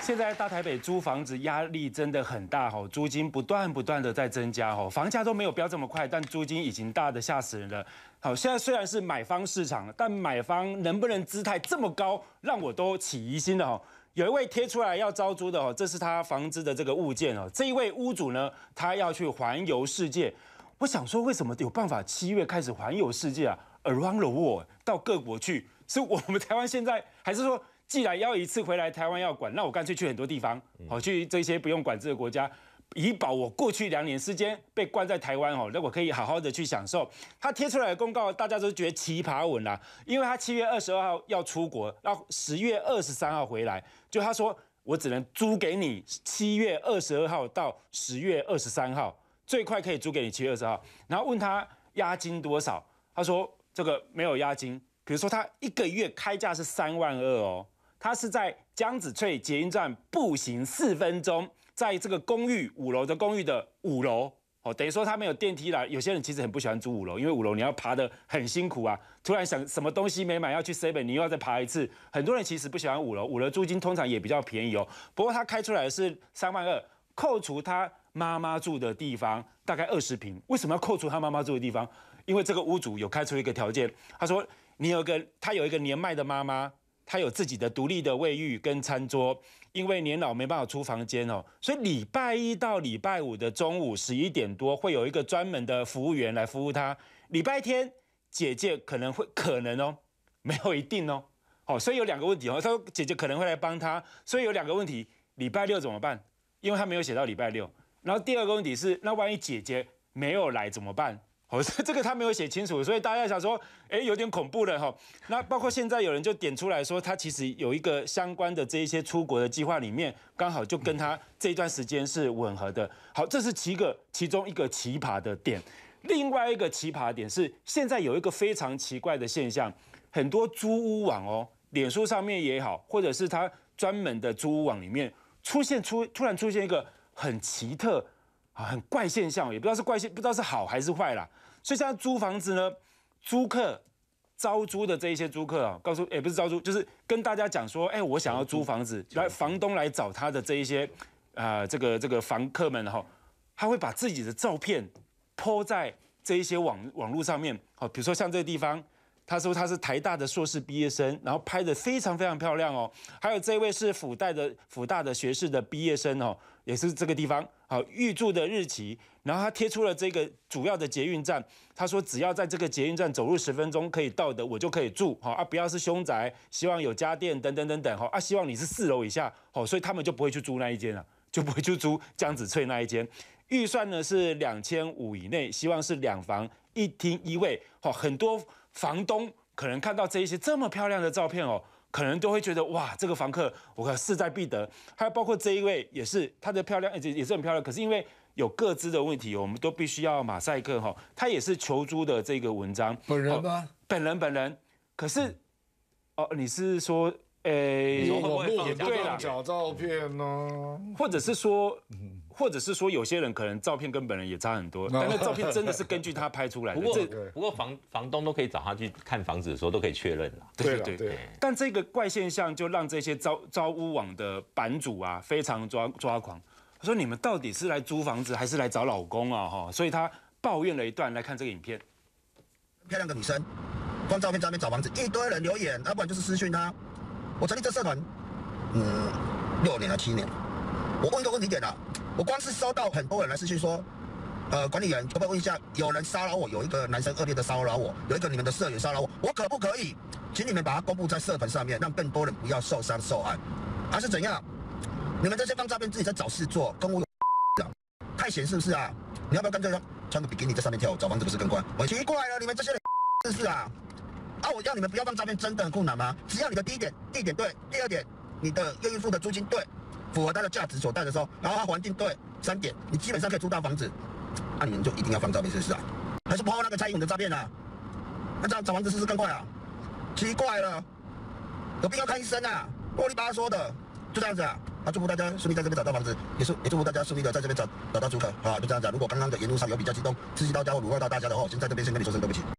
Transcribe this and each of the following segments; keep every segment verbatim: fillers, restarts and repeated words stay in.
现在大台北租房子压力真的很大哈，租金不断不断的在增加哈，房价都没有飙这么快，但租金已经大的吓死人了。好，现在虽然是买方市场，但买方能不能姿态这么高，让我都起疑心了哈。有一位贴出来要招租的哦，这是他房子的这个物件哦。这一位屋主呢，他要去环游世界。我想说，为什么有办法七月开始环游世界啊 ？Around the world， 到各国去，是我们台湾现在还是说？既然要一次回来台湾要管，那我干脆去很多地方，好去这些不用管制的国家，以保我过去两年时间被关在台湾哦，那我可以好好的去享受。他贴出来的公告，大家都觉得奇葩文啦，因为他七月二十二号要出国，然后十月二十三号回来，就他说我只能租给你七月二十二号到十月二十三号，最快可以租给你七月二十号。然后问他押金多少，他说这个没有押金，比如说他一个月开价是三万二哦。他是在江子翠捷运站步行四分钟，在这个公寓五楼的公寓的五楼，哦，等于说他没有电梯啦。有些人其实很不喜欢住五楼，因为五楼你要爬得很辛苦啊。突然想什么东西没买要去 seven， 你又要再爬一次。很多人其实不喜欢五楼，五楼租金通常也比较便宜哦。不过他开出来的是三万二，扣除他妈妈住的地方大概二十坪。为什么要扣除他妈妈住的地方？因为这个屋主有开出一个条件，他说你有个他有一个年迈的妈妈。他有自己的独立的卫浴跟餐桌，因为年老没办法出房间哦，所以礼拜一到礼拜五的中午十一点多会有一个专门的服务员来服务他。礼拜天姐姐可能会可能哦，没有一定哦，哦，所以有两个问题哦。他说姐姐可能会来帮他，所以有两个问题：礼拜六怎么办？因为他没有写到礼拜六。然后第二个问题是，那万一姐姐没有来怎么办？哦，这个他没有写清楚，所以大家想说，哎，有点恐怖了哈。那包括现在有人就点出来说，他其实有一个相关的这一些出国的计划里面，刚好就跟他这一段时间是吻合的。好，这是其个其中一个奇葩的点。另外一个奇葩点是，现在有一个非常奇怪的现象，很多租屋网哦，脸书上面也好，或者是他专门的租屋网里面出现出突然出现一个很奇特。啊，很怪现象，也不知道是怪现，不知道是好还是坏啦。所以现在租房子呢，租客招租的这一些租客啊，告诉也、欸、不是招租，就是跟大家讲说，哎、欸，我想要租房子，来房东来找他的这一些啊、呃，这个这个房客们哈，他会把自己的照片 po 在这一些网网络上面，好，比如说像这个地方。他说他是台大的硕士毕业生，然后拍得非常非常漂亮哦。还有这位是辅大的辅大的学士的毕业生哦，也是这个地方好预祝的日期。然后他贴出了这个主要的捷运站，他说只要在这个捷运站走路十分钟可以到的，我就可以住好啊，不要是凶宅，希望有家电等等等等哈啊，希望你是四楼以下好，所以他们就不会去租那一间了，就不会去租江子翠那一间。预算呢是两千五以内，希望是两房一厅一卫好，很多。房东可能看到这一些这么漂亮的照片哦，可能都会觉得哇，这个房客我可势在必得。还有包括这一位也是，她的漂亮也是很漂亮，可是因为有个资的问题，我们都必须要马赛克哈。他也是求租的这个文章， 本人吗？ 本人本人。可是哦，你是说？诶， 网络很多对啦， 假照片呢， 或者是说，或者是说，有些人可能照片跟本人也差很多，但那照片真的是根据他拍出来的。 不过，不过房房东都可以找他去看房子的时候，都可以确认啦。 对对对。但这个怪现象就让这些招招屋网的版主啊非常抓抓狂。他说：“你们到底是来租房子还是来找老公啊？”哈，所以他抱怨了一段。来看这个影片， 漂亮的女生，光照片在那边找房子，一堆人留言，要不然就是私讯他。我成立这社团，嗯，六年了七年。我问一个问题点啊，我光是收到很多人来私讯说，呃，管理员可不可以问一下，有人骚扰我，有一个男生恶劣的骚扰我，有一个你们的社员骚扰我，我可不可以，请你们把它公布在社团上面，让更多人不要受伤受害，还是怎样？你们这些放诈骗自己在找事做，跟我有太闲是不是啊？你要不要干脆穿个比基尼在上面跳舞，找房子不是更快？我奇怪了，你们这些人是不是啊？啊！我要你们不要放诈骗，真的很困难吗？只要你的第一点地点对，第二点你的愿意付的租金对，符合它的价值所在的时候，然后它环境对，三点你基本上可以租到房子，那、啊、你们就一定要放诈骗试试啊？还是抛那个蔡英文的诈骗啊？那这样找房子是不是更快啊？奇怪了，有必要看医生啊？啰里吧嗦的，就这样子啊。啊，祝福大家顺利在这边找到房子，也是也祝福大家顺利的在这边找找到租客啊，就这样子、啊。如果刚刚的言论上有比较激动，刺激到家或辱骂到大家的话，我先在这边先跟你说声对不起。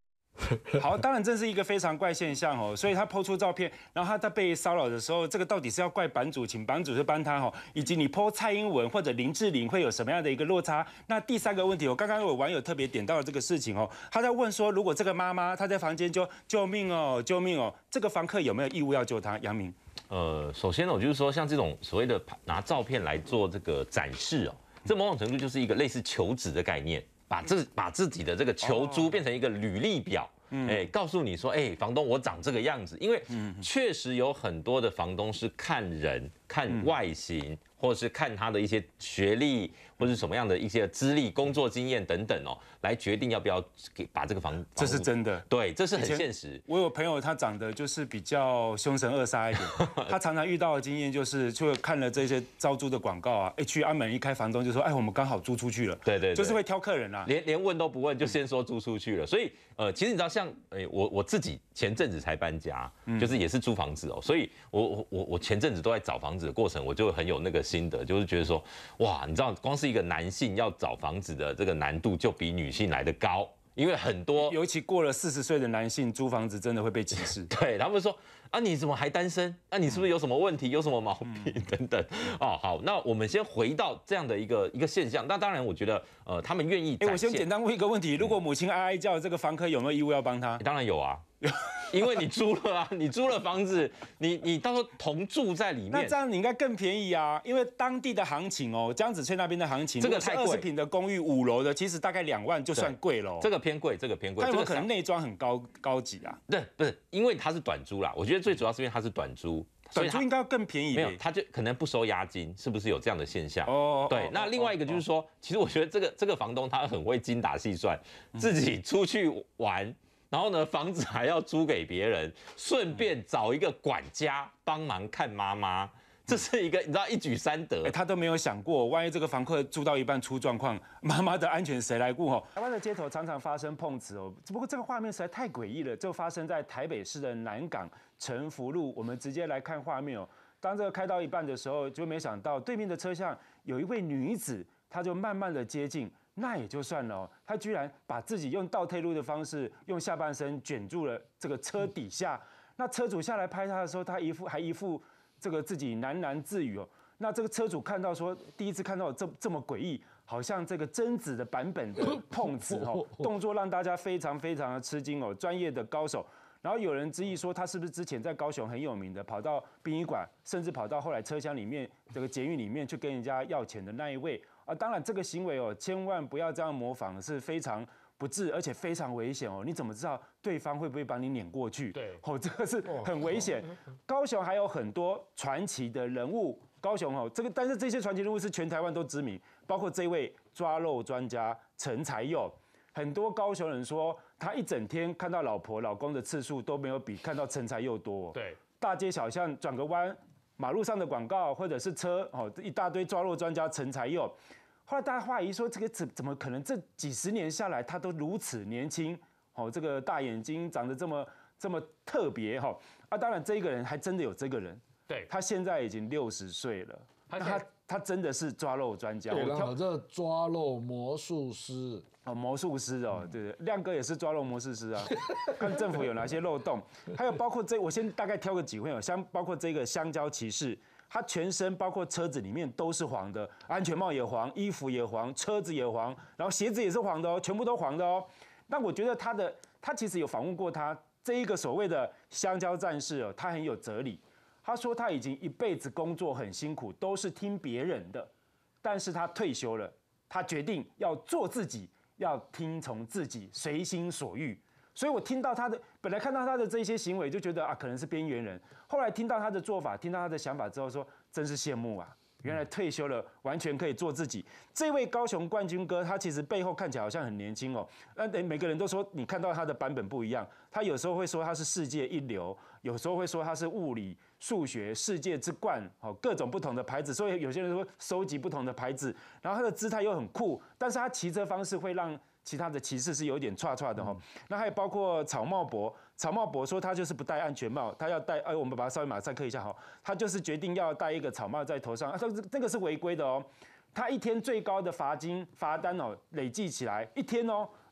好，当然这是一个非常怪现象哦，所以他抛出照片，然后他在被骚扰的时候，这个到底是要怪版主，请版主去帮他哦，以及你抛蔡英文或者林志玲会有什么样的一个落差？那第三个问题，我刚刚有网友特别点到了这个事情哦，他在问说，如果这个妈妈她在房间就救命哦，救命哦，这个房客有没有义务要救她？杨明， 呃，首先呢，我就是说，像这种所谓的拿照片来做这个展示哦，这某种程度就是一个类似求职的概念，把自把自己的这个求租变成一个履历表。哎，告诉你说，哎，房东我长这个样子，因为确实有很多的房东是看人、看外形，或者是看他的一些学历，或是什么样的一些资历、工作经验等等哦，来决定要不要给把这个房。 这是真的， 对，这是很现实。 我有朋友，他长得就是比较凶神恶煞一点，他常常遇到的经验就是，就看了这些招租的广告啊，哎，去安门一开，房东就说，哎，我们刚好租出去了， 对对， 就是会挑客人啊， 连连问都不问，就先说租出去了，所以。呃，其实你知道像，像诶，我我自己前阵子才搬家，就是也是租房子哦，所以我我我我前阵子都在找房子的过程，我就很有那个心得，就是觉得说，哇，你知道，光是一个男性要找房子的这个难度就比女性来得高，因为很多， 尤其过了四十岁的男性租房子真的会被歧视。 对，他们说啊，你怎么还单身？那、啊、你是不是有什么问题？有什么毛病、嗯、等等？哦，好，那我们先回到这样的一个一个现象。那当然，我觉得呃，他们愿意。 哎，我先简单问一个问题：如果母亲哀哀叫，这个房客有没有义务要帮他？ 当然有啊。因为你租了啊，你租了房子，你你到时候同住在里面， 那这样你应该更便宜啊，因为当地的行情哦，江子翠那边的行情， 这个太贵， 二十坪的公寓五楼的，其实大概两万就算贵了、哦。 这个偏贵，这个偏贵。 它有没有可能内装很高高级啊？ 对，不是，因为它是短租啦。我觉得最主要是因为它是短租， 短租应该要更便宜。 没有，它就可能不收押金，是不是有这样的现象？ 哦， 对。那另外一个就是说，其实我觉得这个这个房东他很会精打细算，自己出去玩。然后呢，房子还要租给别人，顺便找一个管家帮忙看妈妈，这是一个你知道一举三得。 欸、他都没有想过，万一这个房客住到一半出状况，妈妈的安全谁来顾？哦，台湾的街头常常发生碰瓷哦，只不过这个画面实在太诡异了，就发生在台北市的南港诚福路。我们直接来看画面哦。当这个开到一半的时候，就没想到对面的车厢有一位女子，她就慢慢的接近。那也就算了哦，他居然把自己用倒退路的方式，用下半身卷住了这个车底下。那车主下来拍他的时候，他一副还一副这个自己喃喃自语哦。那这个车主看到说，第一次看到这这么诡异，好像这个贞子的版本的碰瓷哦，动作让大家非常非常的吃惊哦，专业的高手。然后有人质疑说，他是不是之前在高雄很有名的，跑到殡仪馆，甚至跑到后来车厢里面这个捷运里面去跟人家要钱的那一位？啊，当然这个行为哦，千万不要这样模仿，是非常不智，而且非常危险哦。你怎么知道对方会不会把你碾过去？ 对， 哦，这个是很危险。高雄还有很多传奇的人物，高雄哦，这个但是这些传奇人物是全台湾都知名，包括这位抓漏专家陈才佑。很多高雄人说，他一整天看到老婆老公的次数都没有比看到陈才佑多、哦。 对， 大街小巷转个弯。马路上的广告或者是车哦，一大堆抓漏专家陈才佑。后来大家怀疑说，这个怎怎么可能这几十年下来他都如此年轻？哦，这个大眼睛长得这么这么特别哈、哦、啊！当然这一个人还真的有这个人， 对， 他现在已经六十岁了，他他他真的是抓漏专家。 对，然后这抓漏魔术师。 哦，魔术师哦，对对，亮哥也是抓漏魔术师啊，看政府有哪些漏洞，还有包括这，我先大概挑个几位哦，像包括这个香蕉骑士，他全身包括车子里面都是黄的，安全帽也黄，衣服也黄，车子也黄，然后鞋子也是黄的哦，全部都黄的哦。那我觉得他的，他其实有访问过他这一个所谓的香蕉战士哦，他很有哲理，他说他已经一辈子工作很辛苦，都是听别人的，但是他退休了，他决定要做自己。要听从自己，随心所欲。所以我听到他的，本来看到他的这些行为，就觉得啊，可能是边缘人。后来听到他的做法，听到他的想法之后，说真是羡慕啊！原来退休了，完全可以做自己。这位高雄冠军哥，他其实背后看起来好像很年轻哦。那每个人都说，你看到他的版本不一样。他有时候会说他是世界一流，有时候会说他是物理、数学世界之冠，哦，各种不同的牌子。所以有些人说收集不同的牌子，然后他的姿态又很酷，但是他骑车方式会让其他的骑士是有点岔岔的哈。那还有包括草帽伯，草帽伯说他就是不戴安全帽，他要戴，哎，我们把它稍微马赛克一下哈，他就是决定要戴一个草帽在头上，啊，这这个是违规的哦。他一天最高的罚金罚单哦，累计起来一天哦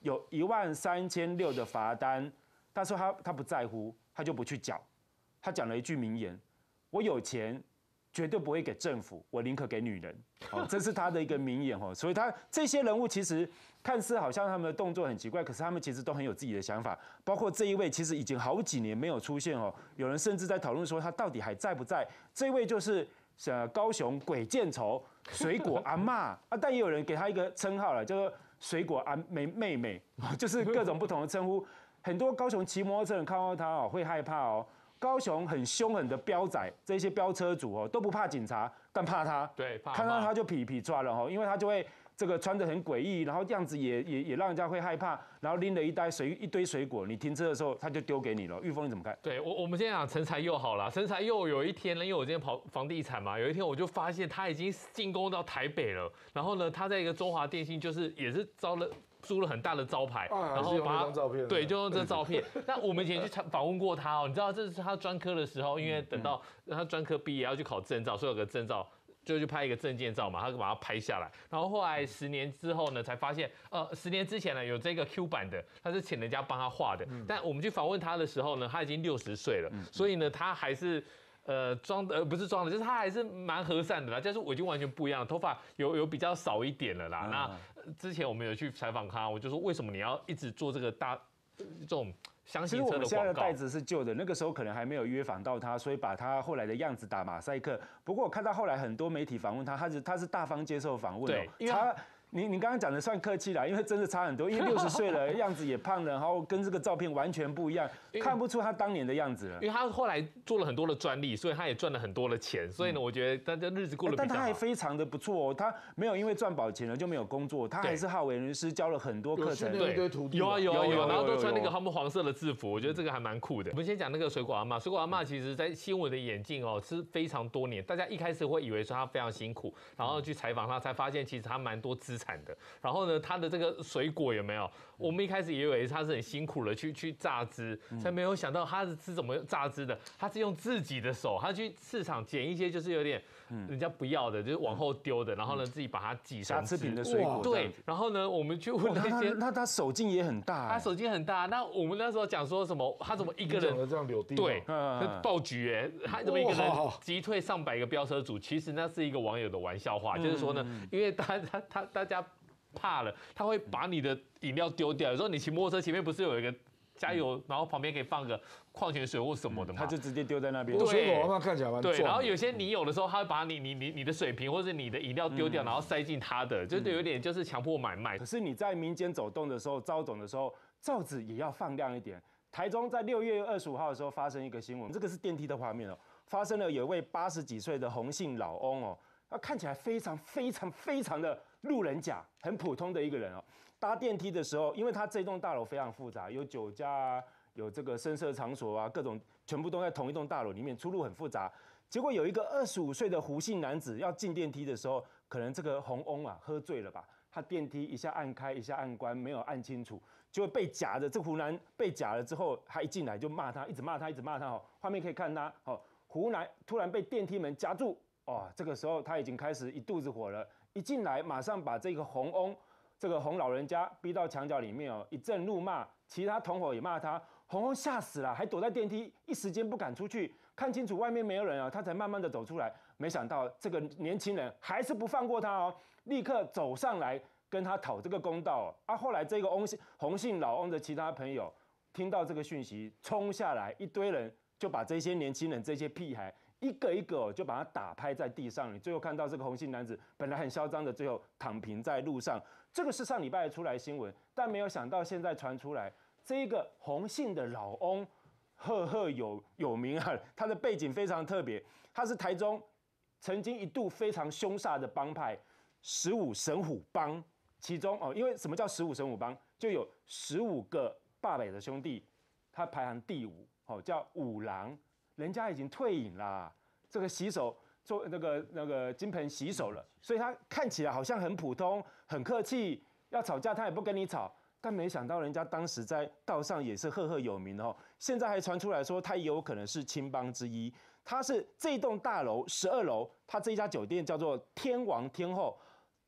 有一万三千六的罚单，他说他他不在乎，他就不去缴。他讲了一句名言：我有钱。绝对不会给政府，我宁可给女人。哦，这是他的一个名言哦。所以他这些人物其实看似好像他们的动作很奇怪，可是他们其实都很有自己的想法。包括这一位，其实已经好几年没有出现哦。有人甚至在讨论说他到底还在不在？这位就是呃高雄鬼见愁水果阿嬷啊，但也有人给他一个称号了，叫做水果阿妹妹妹，就是各种不同的称呼。很多高雄骑摩托车人看到他哦会害怕哦。高雄很凶狠的飙仔，这些飙车族哦都不怕警察，但怕他。 对，怕看到他就痞痞抓了哈，因为他就会这个穿得很诡异，然后样子也也也让人家会害怕，然后拎了一袋水一堆水果，你停车的时候他就丢给你了。玉峰你怎么看？ 对我我们先讲陈才佑好了，陈才佑有一天呢，因为我今天跑房地产嘛，有一天我就发现他已经进攻到台北了，然后呢他在一个中华电信就是也是招了。租了很大的招牌， 啊、 然后把它照片， 对，就用这照片。那我们以前去访问过他哦，你知道这是他专科的时候，因为等到他专科毕业要去考证照，所以有个证照就去拍一个证件照嘛，他就把它拍下来。然后后来十年之后呢，才发现，呃，十年之前呢有这个 Q 版的，他是请人家帮他画的。但我们去访问他的时候呢，他已经六十岁了，所以呢他还是。呃，装的呃不是装的，就是他还是蛮和善的啦。但是我已经完全不一样了，头发有有比较少一点了啦。嗯、那之前我们有去采访他，我就说为什么你要一直做这个大这种箱型车的广告？其实我们现在的袋子是旧的，那个时候可能还没有约访到他，所以把他后来的样子打马赛克。不过我看到后来很多媒体访问他，他是他是大方接受访问的、哦，因为他。你你刚刚讲的算客气啦，因为真的差很多，因为六十岁了，样子也胖了，然后跟这个照片完全不一样，看不出他当年的样子了。 因为他后来做了很多的专利，所以他也赚了很多的钱，所以呢，我觉得他的日子过得比较好。 但他还非常的不错哦，他没有因为赚饱钱了就没有工作，他还是好为人师，教了很多课程。 对， 有啊有啊有，然后都穿那个他们黄色的制服，我觉得这个还蛮酷的。我们先讲那个水果阿嬷，水果阿嬷其实在新闻的演进哦是非常多年，大家一开始会以为说他非常辛苦，然后去采访他才发现其实他蛮多资产的，然后。后呢，它的这个水果有没有？我们一开始也以为它是很辛苦的去去榨汁，才没有想到它是是怎么榨汁的。它是用自己的手，它去市场捡一些就是有点人家不要的，就是往后丢的，然后呢自己把它挤成瑕疵品的水果。 对，然后呢我们去问那些， 那他手劲也很大， 他手劲很大。那我们那时候讲说什么？他怎么一个人这样柳地？ 对，爆菊哎，他怎么一个人击退上百个飙车主？其实那是一个网友的玩笑话，就是说呢，因为他他他大家。怕了，他会把你的饮料丢掉。有时候你骑摩托车前面不是有一个加油，然后旁边可以放个矿泉水或什么的嘛， 他就直接丢在那边。 对，水果阿嬷看起来蛮壮。 对，然后有些你有的时候，他会把你你你你的水瓶或者你的饮料丢掉，然后塞进他的，就有点就是强迫买卖。 可是你在民间走动的时候，招总的时候，罩子也要放亮一点。台中在六月二十五号的时候发生一个新闻，这个是电梯的画面哦，发生了有一位八十几岁的洪姓老翁哦。他看起来非常非常非常的路人甲，很普通的一个人哦。搭电梯的时候，因为他这栋大楼非常复杂，有酒家啊，有这个声色场所啊，各种全部都在同一栋大楼里面，出入很复杂。结果有一个二十五岁的胡姓男子要进电梯的时候，可能这个洪翁啊喝醉了吧，他电梯一下按开一下按关，没有按清楚，就会被夹的。这湖南被夹了之后，他一进来就骂他，一直骂他，一直骂他哦。画面可以看他哦，湖南突然被电梯门夹住。哦，这个时候他已经开始一肚子火了，一进来马上把这个洪翁，这个洪老人家逼到墙角里面哦，一阵怒骂，其他同伙也骂他，洪翁吓死了，还躲在电梯，一时间不敢出去，看清楚外面没有人啊，他才慢慢的走出来，没想到这个年轻人还是不放过他哦，立刻走上来跟他讨这个公道哦，啊，后来这个翁洪姓老翁的其他朋友听到这个讯息，冲下来，一堆人就把这些年轻人这些屁孩。一个一个就把他打拍在地上，你最后看到这个洪姓男子本来很嚣张的，最后躺平在路上。这个是上礼拜出来新闻，但没有想到现在传出来，这个洪姓的老翁赫赫有有名啊，他的背景非常特别，他是台中曾经一度非常凶煞的帮派十五神虎帮，其中哦，因为什么叫十五神虎帮，就有十五个霸北的兄弟，他排行第五，哦，叫五郎。人家已经退隐啦，这个洗手做那个那个金盆洗手了，所以他看起来好像很普通、很客气，要吵架他也不跟你吵。但没想到人家当时在道上也是赫赫有名哦，现在还传出来说他也有可能是青帮之一。他是这栋大楼十二楼，他这一家酒店叫做天王天后，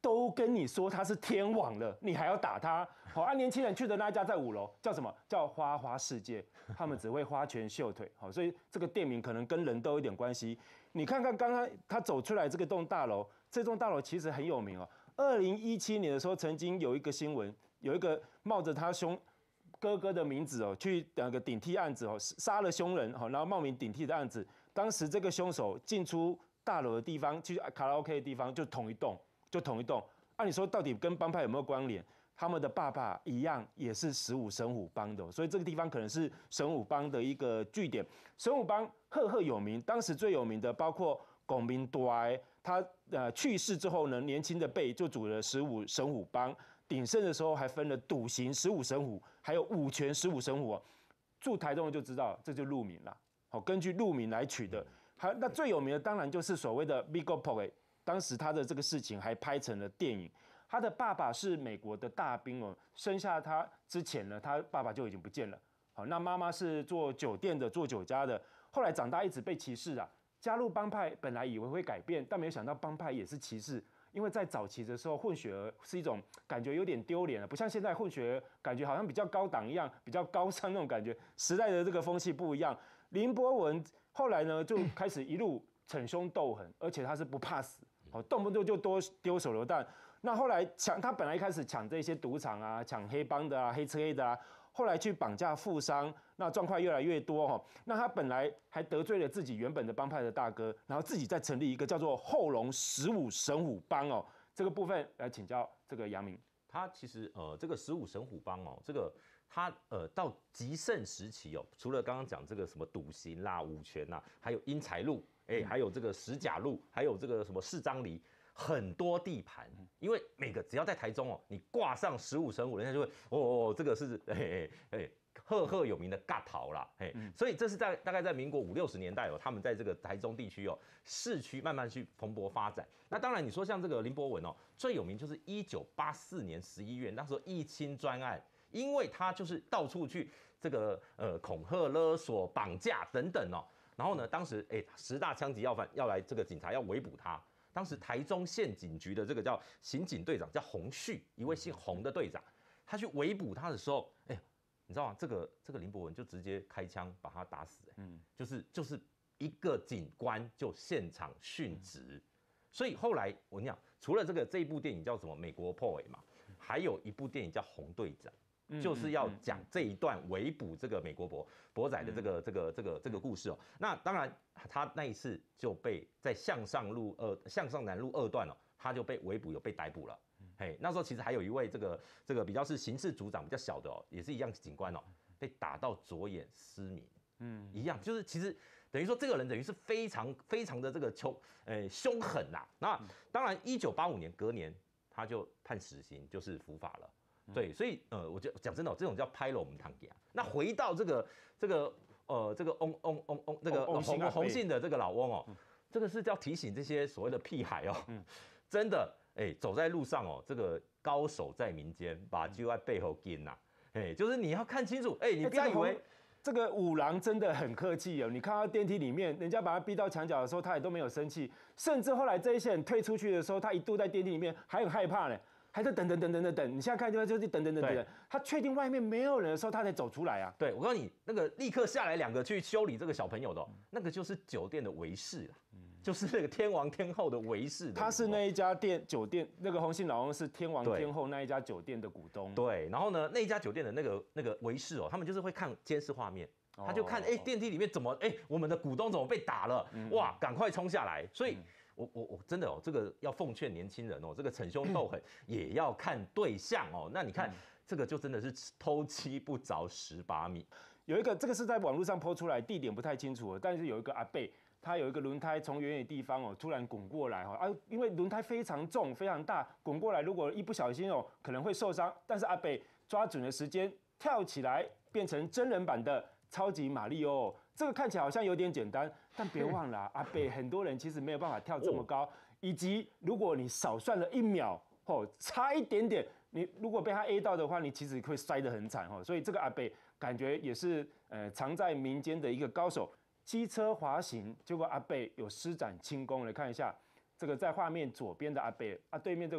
都跟你说他是天王了，你还要打他？好，啊，年轻人去的那一家在五楼，叫什么？叫花花世界，他们只会花拳绣腿。好，所以这个店名可能跟人都有点关系。你看看刚刚他走出来这个栋大楼，这栋大楼其实很有名哦。二零一七年的时候，曾经有一个新闻，有一个冒着他兄哥哥的名字哦，去那个顶替案子哦，杀了凶人哦，然后冒名顶替的案子。当时这个凶手进出大楼的地方，去卡拉 OK 的地方就同一栋。就同一栋，按、啊、你说到底跟帮派有没有关联？他们的爸爸一样也是十五神虎帮的、哦，所以这个地方可能是神虎帮的一个据点。神虎帮赫赫有名，当时最有名的包括龚明端，他呃去世之后呢，年轻的辈就组了十五神虎帮，鼎盛的时候还分了笃行十五神虎，还有五权十五神虎、哦。住台中的就知道，这就路名啦。好，根据路名来取的。还那最有名的当然就是所谓的 Big Pop。当时他的这个事情还拍成了电影。他的爸爸是美国的大兵哦，生下他之前呢，他爸爸就已经不见了。好，那妈妈是做酒店的，做酒家的，后来长大一直被歧视啊。加入帮派本来以为会改变，但没有想到帮派也是歧视。因为在早期的时候，混血儿是一种感觉有点丢脸了，不像现在混血儿感觉好像比较高档一样，比较高尚那种感觉。时代的这个风气不一样。林博文后来呢，就开始一路逞凶斗狠，而且他是不怕死。哦，动不动就多丢手榴弹。那后来抢，他本来一开始抢这些赌场啊，抢黑帮的啊，黑吃黑的啊，后来去绑架富商，那状况越来越多哈。那他本来还得罪了自己原本的帮派的大哥，然后自己再成立一个叫做后龙十五神虎帮哦。这个部分来请教这个杨明。 他其实呃，这个十五神虎帮哦，这个他呃到极盛时期哦，除了刚刚讲这个什么笃行啦、五权啦，还有英才路。哎、欸，还有这个石甲路，还有这个什么四张犁，很多地盘，因为每个只要在台中哦，你挂上十五神虎，人家就会哦哦，这个是哎哎哎赫赫有名的尬桃啦，哎、欸，所以这是在大概在民国五六十年代哦，他们在这个台中地区哦，市区慢慢去蓬勃发展。那当然你说像这个林博文哦，最有名就是一九八四年十一月那时候义清专案，因为他就是到处去这个呃恐吓勒索、绑架等等哦。然后呢，当时哎，十大枪击要犯要来这个警察要围捕他。当时台中县警局的这个叫刑警队长叫洪旭，一位姓洪的队长，他去围捕他的时候，哎，你知道吗？这个这个林博文就直接开枪把他打死，嗯，就是就是一个警官就现场殉职。所以后来我跟你讲，除了这个这一部电影叫什么《美国破尾》嘛，还有一部电影叫《洪队长》。就是要讲这一段围捕这个美国博博仔的这个这个这个这个故事哦。那当然，他那一次就被在向上路二向上南路二段哦，他就被围捕，有被逮捕了。嘿，那时候其实还有一位这个这个比较是刑事组长比较小的哦，也是一样警官哦，被打到左眼失明。嗯，一样就是其实等于说这个人等于是非常非常的这个凶呃凶狠呐。那当然，一九八五年隔年他就判死刑，就是伏法了。对，所以呃，我就讲真的、哦，这种叫拍了我们堂家。那回到这个这个呃这个翁翁翁翁那个洪洪姓的这个老翁哦，这个是要提醒这些所谓的屁孩哦，嗯、真的哎、欸，走在路上哦，这个高手在民间，把就在背后跟呐，哎、欸，就是你要看清楚，哎、欸，你不要以为。 这个五郎真的很客气哦，你看到电梯里面，人家把他逼到墙角的时候，他也都没有生气，甚至后来这一些人退出去的时候，他一度在电梯里面还很害怕呢。还在等等等等等等，你现在看就就是等等等等，他确定外面没有人的时候，他才走出来啊。 对，我告诉你，那个立刻下来两个去修理这个小朋友的、哦，那个就是酒店的维士啦，嗯、就是那个天王天后的维士。 他是那一家店酒店，那个洪姓老翁是天王天后那一家酒店的股东。 对，然后呢，那一家酒店的那个那个维士哦，他们就是会看监视画面，他就看哎、欸、电梯里面怎么哎、欸、我们的股东怎么被打了，嗯、哇，赶快冲下来，所以。嗯我我我真的哦，这个要奉劝年轻人哦，这个逞凶斗狠也要看对象哦。那你看、嗯、这个就真的是偷鸡不着蚀把米。 有一个这个是在网络上po出来，地点不太清楚，但是有一个阿伯，他有一个轮胎从远远地方哦突然滚过来哈啊，因为轮胎非常重非常大，滚过来如果一不小心哦可能会受伤，但是阿伯抓准了时间跳起来，变成真人版的超级马里奥。这个看起来好像有点简单，但别忘了、啊、阿北很多人其实没有办法跳这么高，以及如果你少算了一秒，哦，差一点点，你如果被他 A 到的话，你其实会摔得很惨哦。所以这个阿北感觉也是呃藏在民间的一个高手。机车滑行，结果阿北有施展轻功，来看一下这个在画面左边的阿北啊，对面这个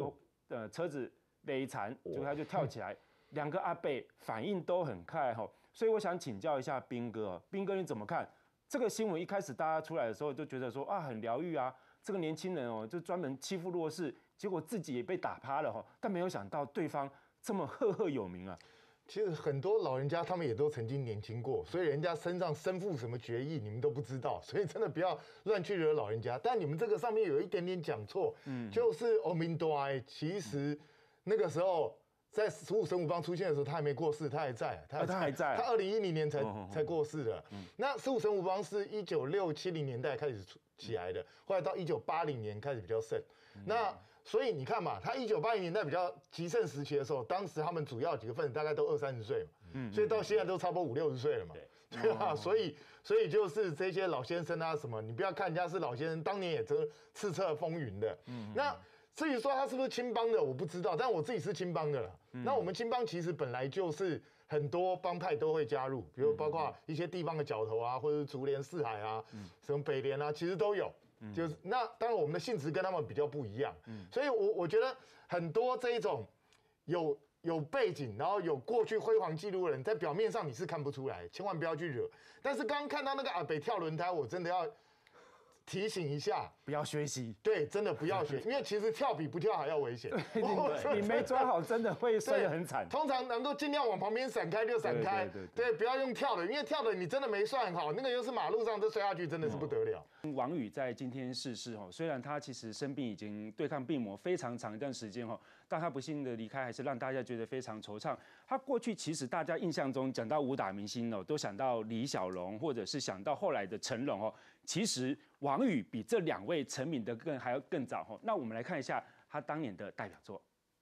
呃车子勒残，结果他就跳起来，两个阿伯反应都很快哈，所以我想请教一下彬哥哦，彬哥你怎么看这个新闻？一开始大家出来的时候就觉得说啊很疗愈啊，这个年轻人哦就专门欺负弱势，结果自己也被打趴了哈，但没有想到对方这么赫赫有名啊。 其实很多老人家他们也都曾经年轻过，所以人家身上身负什么决议你们都不知道，所以真的不要乱去惹老人家。但你们这个上面有一点点讲错，嗯，就是欧明多埃，其实那个时候在十五神武帮出现的时候，他还没过世，他还在， 他还在，他还在， 他二零一零年才才过世的。那十五神武帮是一九六七零年代开始起来的，后来到一九八零年开始比较盛。那所以你看嘛，他一九八零年代比较极盛时期的时候，当时他们主要几个分子大概都二三十岁嘛，嗯，所以到现在都差不多五六十岁了嘛，对，对吧？所以所以就是这些老先生啊什么，你不要看人家是老先生，当年也真叱咤风云的。嗯，那至于说他是不是青帮的，我不知道，但我自己是青帮的啦。那我们青帮其实本来就是很多帮派都会加入，比如包括一些地方的角头啊，或者是竹联、四海啊，什么北联啊，其实都有。就是那当然我们的性质跟他们比较不一样，所以我我觉得很多这一种有有背景，然后有过去辉煌记录的人，在表面上你是看不出来，千万不要去惹。但是刚刚看到那个阿北跳轮胎，我真的要提醒一下， 不要学习。 对，真的不要学，因为其实跳比不跳还要危险。 你没抓好，真的会摔得很惨。 通常能够尽量往旁边闪开就闪开，对, 对, 对, 对，不要用跳的，因为跳的你真的没算好，那个又是马路上，这摔下去真的是不得了。 王宇在今天逝世哦，虽然他其实生病已经对抗病魔非常长一段时间哦，但他不幸的离开还是让大家觉得非常惆怅。他过去其实大家印象中讲到武打明星哦，都想到李小龙，或者是想到后来的成龙哦。其实王宇比这两位成名的更还要更早哦。那我们来看一下他当年的代表作。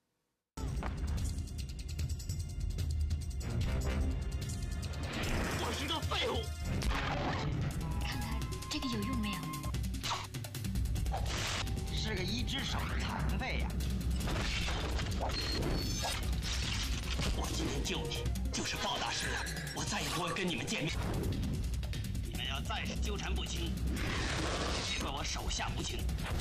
我是个废物。 看看这个有用没有？ 是个一只手的残废呀！我今天救你，就是报答师傅，我再也不会跟你们见面。你们要再是纠缠不清，别怪我手下无情。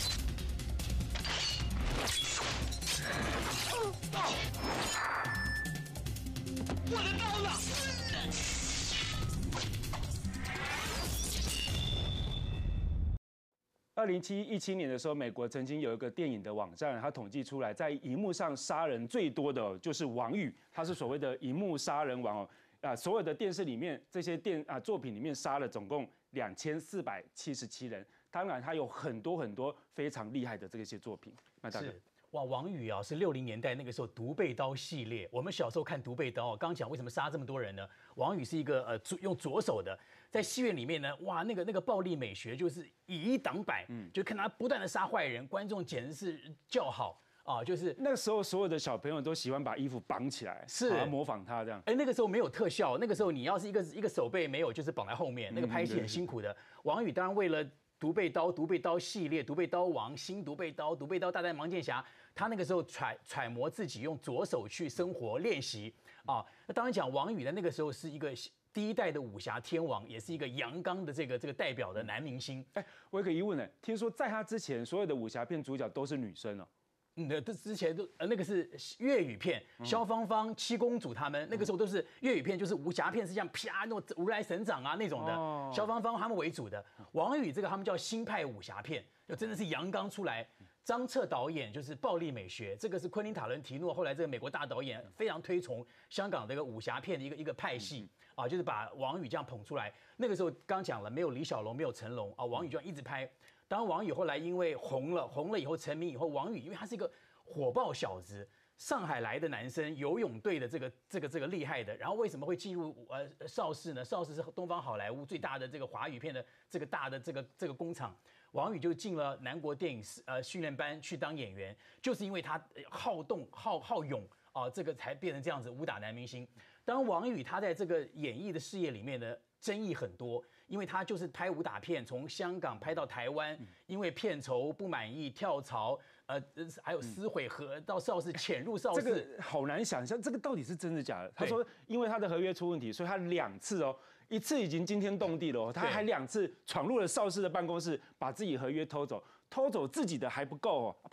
我的刀呢？ 二零一七年的时候，美国曾经有一个电影的网站，它统计出来，在荧幕上杀人最多的就是王宇，他是所谓的荧幕杀人王哦。啊，所有的电视里面这些电啊作品里面杀了总共两千四百七十七人，当然他有很多很多非常厉害的这些作品。那大概哇，王宇啊，是六零年代那个时候独背刀系列。我们小时候看独背刀，刚刚讲为什么杀这么多人呢？王宇是一个呃用左手的，在戏院里面呢，哇，那个那个暴力美学就是以一挡百，嗯，就看他不断的杀坏人，观众简直是叫好。啊，就是那个时候，所有的小朋友都喜欢把衣服绑起来， 是模仿他这样。 哎，那个时候没有特效，那个时候你要是一个一个手背没有，就是绑在后面，那个拍戏很辛苦的。王宇当然为了独背刀、独背刀系列、独背刀王、新独背刀、独背刀大战盲剑侠，他那个时候揣揣摩自己用左手去生活练习啊。那当然讲王宇呢，那个时候是一个第一代的武侠天王，也是一个阳刚的这个这个代表的男明星。 哎，我有个疑问呢，听说在他之前，所有的武侠片主角都是女生哦。 嗯，这之前都呃那个是粤语片，萧芳芳、七公主他们那个时候都是粤语片，就是武侠片是像啪那种如来神掌啊那种的，哦、萧芳芳他们为主的。王宇这个他们叫新派武侠片，就真的是阳刚出来。张彻导演就是暴力美学，这个是昆汀塔伦提诺后来这个美国大导演非常推崇香港这个武侠片的一个一个派系啊，就是把王宇这样捧出来。那个时候刚讲了，没有李小龙，没有成龙啊，王宇就一直拍。当然，王宇后来因为红了，红了以后成名以后，王宇因为他是一个火爆小子，上海来的男生，游泳队的这个这个这个厉害的。然后为什么会进入呃邵氏呢？邵氏是东方好莱坞最大的这个华语片的这个大的这个这个工厂。王宇就进了南国电影呃训练班去当演员，就是因为他好动好好勇啊、呃，这个才变成这样子武打男明星。当然，王宇他在这个演艺的事业里面呢，争议很多，因为他就是拍武打片，从香港拍到台湾，因为片酬不满意跳槽，呃，还有撕毁和到邵氏潜入邵氏， 这个好难想象，这个到底是真的假的？他说，因为他的合约出问题，所以他两次哦。一次已经惊天动地了、哦，他还两次闯入了邵氏的办公室，把自己合约偷走，偷走自己的还不够哦，怕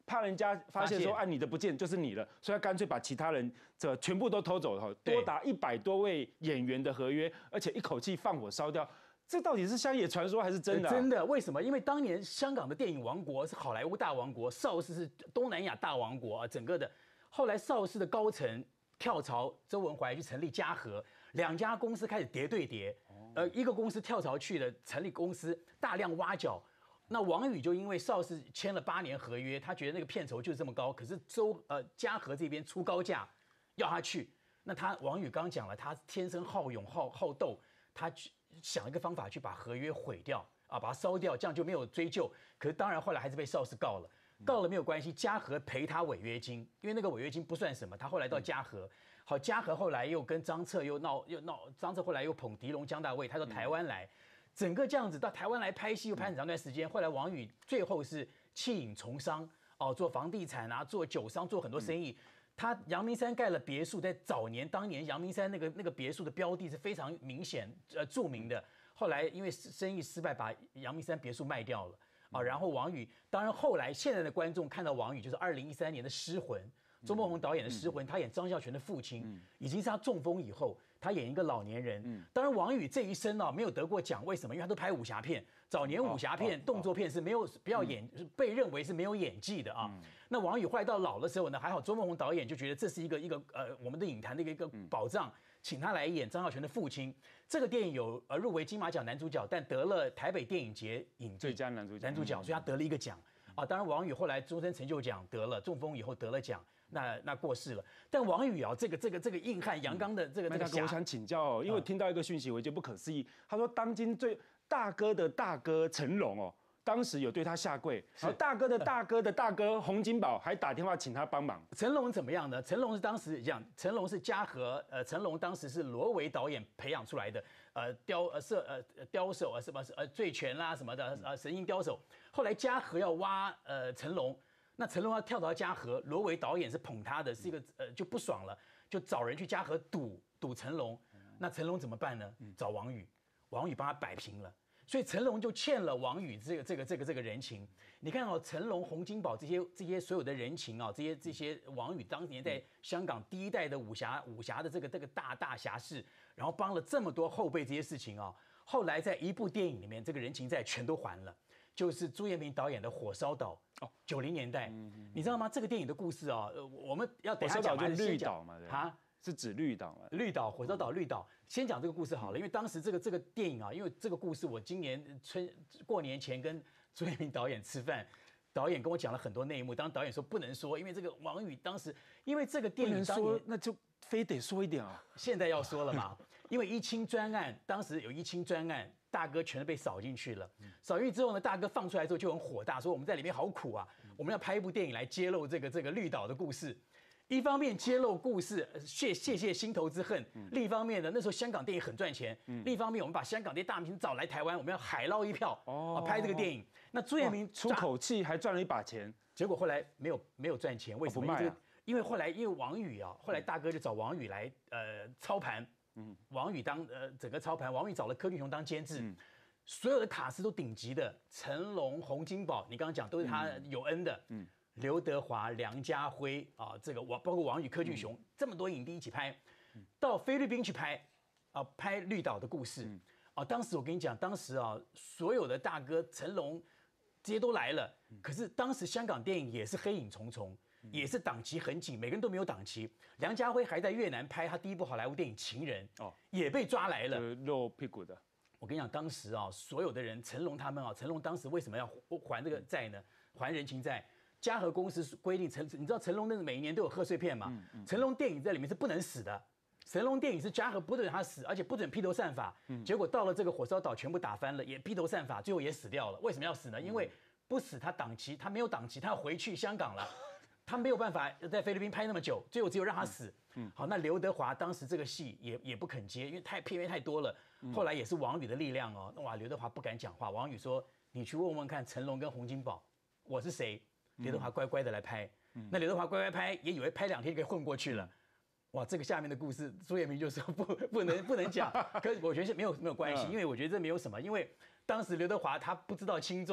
怕人家发现说，哎、啊，你的不见就是你了，所以他干脆把其他人这全部都偷走了，多达一百多位演员的合约，而且一口气放火烧掉。这到底是乡野传说还是真的、啊？ 真的？为什么？因为当年香港的电影王国是好莱坞大王国，邵氏是东南亚大王国啊，整个的。后来邵氏的高层跳槽，周文怀去成立嘉禾，两家公司开始叠对叠。呃，一个公司跳槽去了，成立公司，大量挖角。那王宇就因为邵氏签了八年合约，他觉得那个片酬就是这么高，可是周呃嘉禾这边出高价要他去。那他王宇刚讲了，他天生好勇好好斗，他想一个方法去把合约毁掉啊，把它烧掉，这样就没有追究。可是当然后来还是被邵氏告了。告了没有关系，嘉禾赔他违约金，因为那个违约金不算什么。他后来到嘉禾，好，嘉禾后来又跟张彻又闹又闹，张彻后来又捧狄龙、姜大卫，他到台湾来，整个这样子到台湾来拍戏，又拍很长一段时间。后来王宇最后是弃隐从商，哦，做房地产啊，做酒商，做很多生意。他阳明山盖了别墅，在早年当年阳明山那个那个别墅的标的是非常明显呃著名的。后来因为生意失败，把阳明山别墅卖掉了。啊，然后王宇，当然后来现在的观众看到王宇，就是二零一三年的《失魂》，周梦红导演的《失魂》，他演张孝全的父亲，已经是他中风以后，他演一个老年人。当然，王宇这一生啊没有得过奖，为什么？因为他都拍武侠片，早年武侠片、动作片是没有不要演，被认为是没有演技的啊。那王宇后来到老的时候呢，还好周梦红导演就觉得这是一个一个呃我们的影坛的一个一个宝藏。请他来演张孝全的父亲。这个电影有呃入围金马奖男主角，但得了台北电影节影最佳男主角， 男主角，所以他得了一个奖啊。当然，王宇后来终身成就奖得了，中风以后得了奖，那那过世了。但王宇啊，这个这个这个硬汉阳刚的这个这个侠， 我想请教哦，因为我听到一个讯息，我觉得不可思议。他说，当今最大哥的大哥成龙哦。当时有对他下跪，然后大哥的大哥的大哥洪金宝还打电话请他帮忙。 成龙怎么样呢？成龙是当时讲，成龙是嘉禾，呃，成龙当时是罗维导演培养出来的，呃，雕呃射呃雕手啊什么呃醉拳啦什么的，呃神鹰雕手。后来嘉禾要挖呃成龙，那成龙要跳到嘉禾，罗维导演是捧他的，是一个呃就不爽了，就找人去嘉禾赌赌成龙。那成龙怎么办呢？找王宇，王宇帮他摆平了。所以成龙就欠了王宇这个这个这个这个人情。你看哦，成龙、洪金宝这些这些所有的人情啊，这些这些王宇当年在香港第一代的武侠武侠的这个这个大大侠士，然后帮了这么多后辈这些事情啊，后来在一部电影里面，这个人情债全都还了，就是朱延平导演的《火烧岛》哦，九零年代，你知道吗？这个电影的故事啊，我们要等一下讲还是绿岛嘛？对啊。 是指绿岛嘛？ 绿岛，火烧岛，绿岛。先讲这个故事好了，因为当时这个这个电影啊，因为这个故事，我今年春过年前跟朱延平导演吃饭，导演跟我讲了很多内幕。当然导演说不能说，因为这个王宇当时，因为这个电影当年那就非得说一点啊。 现在要说了嘛，因为一清专案，当时有一清专案，大哥全都被扫进去了。扫进去之后呢，大哥放出来之后就很火大，说我们在里面好苦啊，我们要拍一部电影来揭露这个这个绿岛的故事。一方面揭露故事，泄泄泄心头之恨；另一方面呢，那时候香港电影很赚钱。另一方面，我们把香港这些大明星找来台湾，我们要海捞一票，哦，拍这个电影。那朱延平出口气还赚了一把钱， 结果后来没有没有赚钱，为什么？ 不卖啊？ 因为后来因为王宇啊，后来大哥就找王宇来呃操盘，嗯，王宇当呃整个操盘，王宇找了柯俊雄当监制，所有的卡司都顶级的，成龙、洪金宝，你刚刚讲都是他有恩的，嗯。刘德华、梁家辉啊，这个我包括王宇、柯俊雄，这么多影帝一起拍，到菲律宾去拍，啊，拍绿岛的故事，啊，当时我跟你讲，当时啊，所有的大哥成龙这些都来了，可是当时香港电影也是黑影重重，也是档期很紧，每个人都没有档期。梁家辉还在越南拍他第一部好莱坞电影《情人》，哦，也被抓来了， 露屁股的。 我跟你讲，当时啊，所有的人，成龙他们啊，成龙当时为什么要还这个债呢？还人情债。嘉禾公司规定成，你知道成龙那每一年都有贺岁片嘛？嗯嗯、成龙电影在里面是不能死的，成龙电影是嘉禾不准他死，而且不准披头散发。嗯、结果到了这个火烧岛，全部打翻了，也披头散发，最后也死掉了。为什么要死呢？因为不死他档期，他没有档期，他要回去香港了，他没有办法在菲律宾拍那么久，最后只有让他死。嗯嗯、好，那刘德华当时这个戏也也不肯接，因为太片约太多了。后来也是王宇的力量哦，哇，刘德华不敢讲话，王宇说：“你去问问看，成龙跟洪金宝，我是谁？”刘德华乖乖的来拍，嗯、那刘德华乖乖拍，也以为拍两天就可以混过去了。哇，这个下面的故事，朱延平就说不不能不能讲，可是我觉得是没有没有关系，因为我觉得这没有什么，因为当时刘德华他不知道轻重，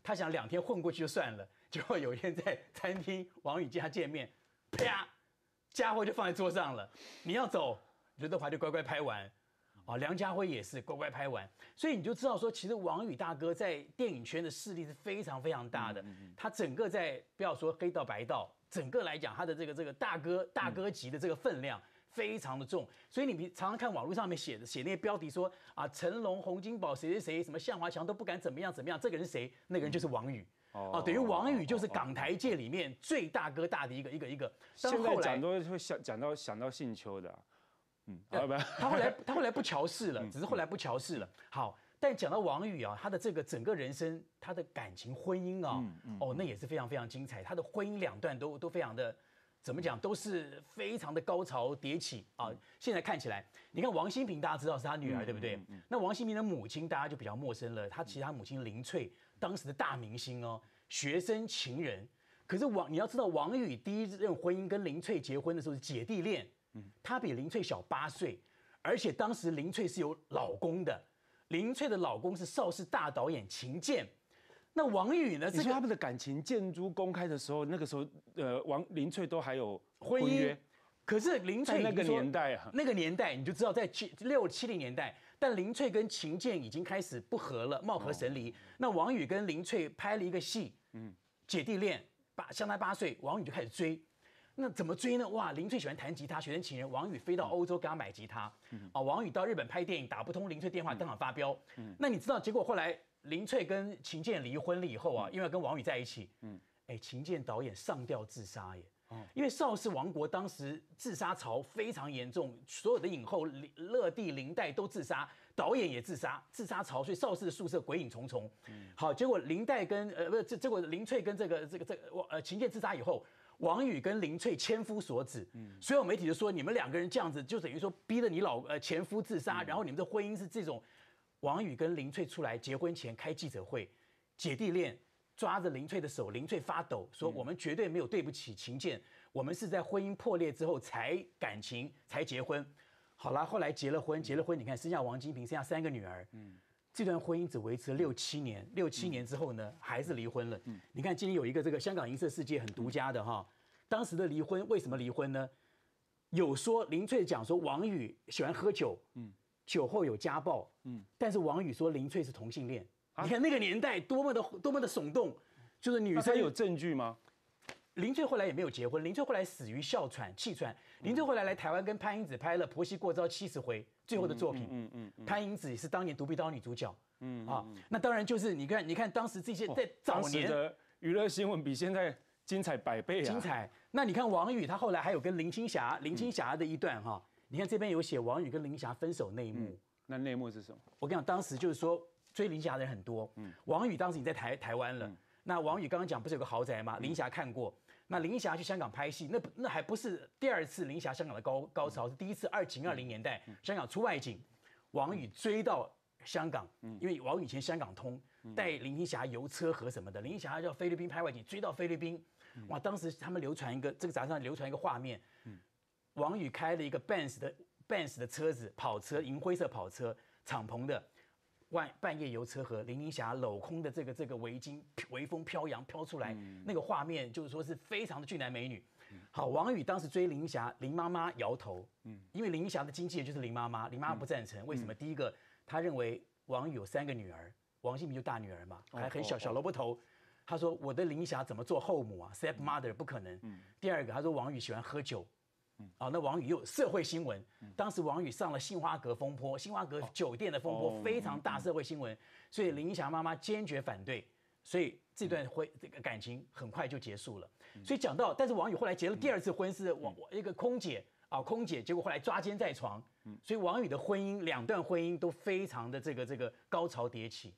他想两天混过去就算了，结果有一天在餐厅，王宇见他见面，啪，家伙就放在桌上了。你要走，刘德华就乖乖拍完。哦，梁家辉也是乖乖拍完，所以你就知道说，其实王宇大哥在电影圈的势力是非常非常大的。他整个在不要说黑道白道，整个来讲他的这个这个大哥大哥级的这个分量非常的重。所以你常常看网络上面写的写那些标题说啊，成龙、洪金宝谁谁谁，什么向华强都不敢怎么样怎么样，这个人是谁？那个人就是王宇。哦，等于王宇就是港台界里面最大哥大的一个一个一个。 现在讲都会想讲到想到姓邱的、啊。嗯， 他后来他后来不乔事了，只是后来不乔事了。好，但讲到王宇啊，他的这个整个人生，他的感情婚姻啊，哦，那也是非常非常精彩。他的婚姻两段都都非常的，怎么讲，都是非常的高潮迭起啊。现在看起来，你看王心平，大家知道是他女儿，对不对？那王心平的母亲，大家就比较陌生了。他其实他母亲林翠，当时的大明星哦，学生情人。可是王，你要知道，王宇第一任婚姻跟林翠结婚的时候是姐弟恋。她比林翠小八岁，而且当时林翠是有老公的，林翠的老公是邵氏大导演秦健。那王宇呢？ 你说他们的感情建筑公开的时候，那个时候，呃，王林翠都还有婚约， 可是林翠那个年代啊， 那个年代你就知道，在七六七零年代，但林翠跟秦健已经开始不和了，貌合神离。哦、那王宇跟林翠拍了一个戏，嗯，姐弟恋，八相差八岁，王宇就开始追。那怎么追呢？哇，林翠喜欢弹吉他，学生情人。王宇飞到欧洲给他买吉他，嗯、啊，王宇到日本拍电影，打不通林翠电话，当场发飙。嗯、那你知道结果后来林翠跟秦健离婚了以后啊，因为要跟王宇在一起，嗯，哎，秦健导演上吊自杀耶。因为邵氏王国当时自杀潮非常严重，所有的影后乐蒂、林黛都自杀，导演也自杀，自杀潮，所以邵氏的宿舍鬼影重重。好，结果林黛跟呃不，结果林翠跟这个这个这个呃秦健自杀以后。王宇跟林翠千夫所指，嗯，所有媒体就说你们两个人这样子，就等于说逼着你老呃前夫自杀，嗯、然后你们的婚姻是这种。王宇跟林翠出来结婚前开记者会，姐弟恋，抓着林翠的手，林翠发抖说：“我们绝对没有对不起秦健，我们是在婚姻破裂之后才感情才结婚。”好啦，后来结了婚，结了婚，你看生下王金平，生下三个女儿，嗯。这段婚姻只维持了六七年，六七年之后呢，还是离婚了。嗯、你看今天有一个这个香港银色世界很独家的哈，当时的离婚为什么离婚呢？有说林翠讲说王宇喜欢喝酒，嗯，酒后有家暴，嗯，但是王宇说林翠是同性恋。啊、你看那个年代多么的多么的耸动，就是女生有证据吗？ 林翠后来也没有结婚，林翠后来死于哮喘、气喘。林翠后来来台湾跟潘迎紫拍了《婆媳过招七十回》最后的作品。嗯嗯嗯。潘迎紫也是当年独臂刀女主角。嗯啊，那当然就是你看，你看当时这些在早年的娱乐新闻比现在精彩百倍啊！ 精彩。那你看王宇，他后来还有跟林青霞、林青霞的一段哈，你看这边有写王宇跟林霞分手内幕。 那内幕是什么？ 我跟你讲，当时就是说追林霞的人很多。嗯。王宇当时已经在台台湾了。那王宇刚刚讲不是有个豪宅吗？林霞看过。那林霞去香港拍戏，那那还不是第二次林霞香港的高高潮，是第一次二零二零年代香港出外景，王宇追到香港，因为王宇以前香港通，带林青霞游车河什么的，林青霞要菲律宾拍外景，追到菲律宾，哇！当时他们流传一个这个杂志上流传一个画面，王宇开了一个 Benz 的 Benz 的车子，跑车银灰色跑车，敞篷的。半半夜游车河，林青霞镂空的这个这个围巾，微风飘扬飘出来，嗯、那个画面就是说是非常的俊男美女。嗯、好，王宇当时追林青霞，林妈妈摇头，嗯，因为林青霞的经纪人就是林妈妈，林妈妈不赞成。嗯、为什么？第一个，她认为王宇有三个女儿，王心平就大女儿嘛，还很小、哦、小萝卜头。她说我的林青霞怎么做后母啊 ？step mother 不可能。嗯、第二个，她说王宇喜欢喝酒。啊、哦，那王宇又有社会新闻，当时王宇上了杏花阁风波，杏花阁酒店的风波非常大社会新闻，所以林青霞妈妈坚决反对，所以这段婚这个感情很快就结束了。所以讲到，但是王宇后来结了第二次婚是王一个空姐啊，空姐，结果后来抓奸在床，所以王宇的婚姻两段婚姻都非常的这个这个高潮迭起。